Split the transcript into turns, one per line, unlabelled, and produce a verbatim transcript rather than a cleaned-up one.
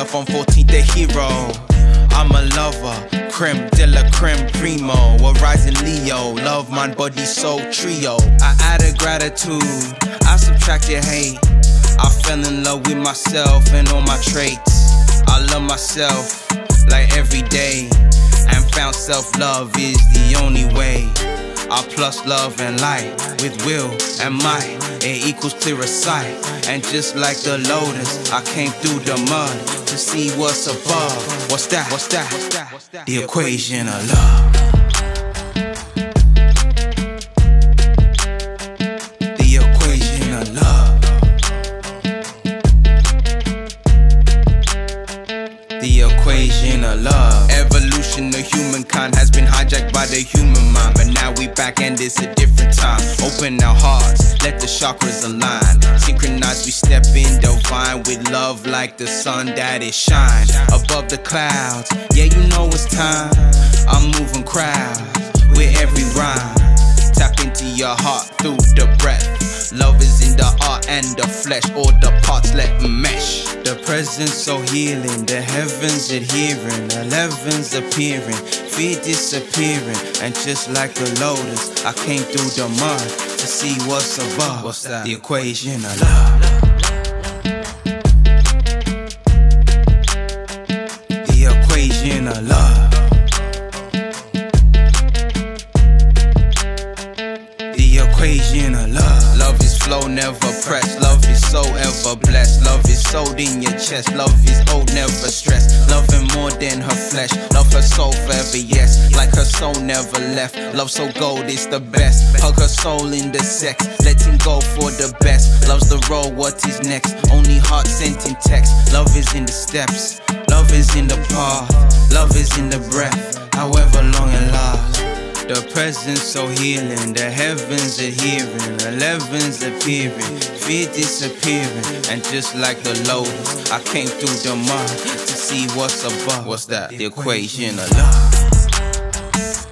twelve on fourteenth, the hero. I'm a lover, creme de la creme primo, a rising Leo, love, mind, body, soul trio. I added gratitude, I subtracted hate. I fell in love with myself and all my traits. I love myself like every day, and found self-love is the only way. I plus love and light with will and might, it equals clearer sight. And just like the lotus, I came through the mud to see what's above. What's that? What's that? What's that? What's that? The equation of love. The equation of love. The equation of love. Evolution of humankind has been hijacked by the human mind, but now we back and it's a different time. Open our hearts, let the chakras align. Synchronized, we step in divine with love like the sun that it shines above the clouds. Yeah, you know it's time. I'm moving crowds with every rhyme. Tap into your heart through the breath. Love is in the art and the flesh, all the parts let mesh. The presence so healing, the heavens adhering, elevens appearing, fear disappearing. And just like a lotus, I came through the mud to see what's above. What's that? The equation of love. The equation of love. The equation of love. Love is flow, never press. Love is so ever blessed. Love is sold in your chest. Love is old, never stressed. Loving more than her flesh. Love her soul forever, yes. Like her soul never left. Love so gold, it's the best. Hug her soul in the sex. Letting go for the best. Love's the road, what is next? Only heart sent in text. Love is in the steps. Love is in the path. Love is in the breath. However long it lasts. The presence so healing, the heavens adhering, elevens appearing, fear disappearing. And just like the lotus, I came through the mud to see what's above. What's that? The equation of love.